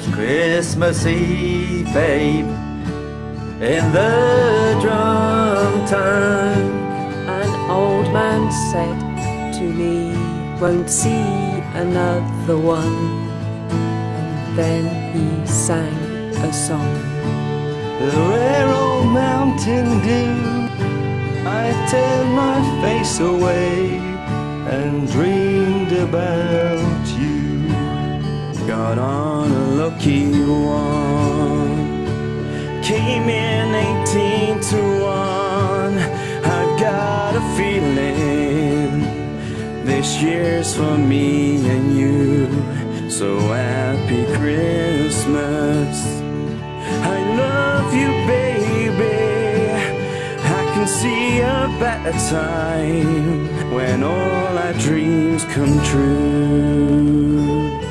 'twas Christmas Eve, babe, in the drum tank. An old man said to me, won't see another one. And then he sang a song. The rare old mountain dew, I turned my face away and dreamed about you. Got on a lucky one, came in 18 to 1. I got a feeling this year's for me and you. So happy Christmas, I love you, baby. I can see a better time when all our dreams come true.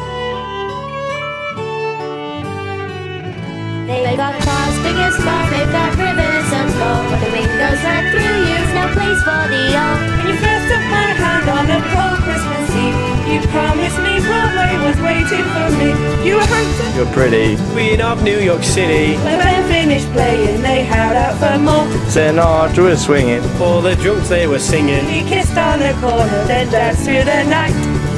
They got cars, big as stars, they've got rivers of gold. But the wind goes right through you, no place for the old. When you first took my hand on a cold Christmas Eve, you promised me Broadway was waiting for me. You were handsome, You're pretty, Queen of New York City. when the band finished playing, they howled out for more. Sinatra was swinging, all the jokes they were singing. We kissed on the corner, then danced through the night.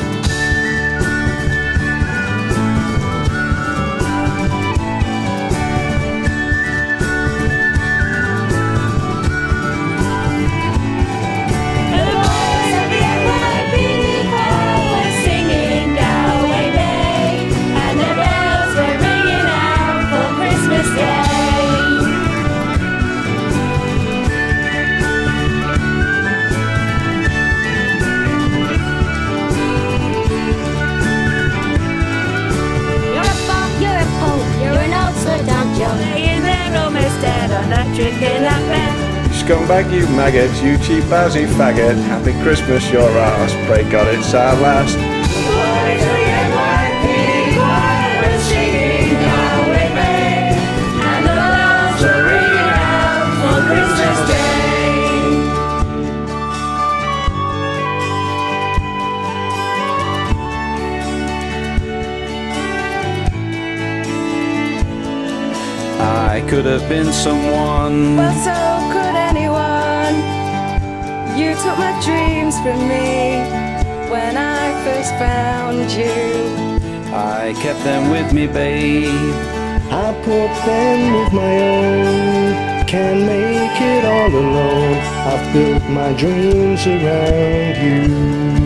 Scumbag, you maggot, you cheap lousy faggot. Happy Christmas, your ass. Pray God it's our last. I could have been someone. Well, so could anyone. You took my dreams from me when I first found you. I kept them with me, babe. I put them with my own. Can't make it all alone. I've built my dreams around you.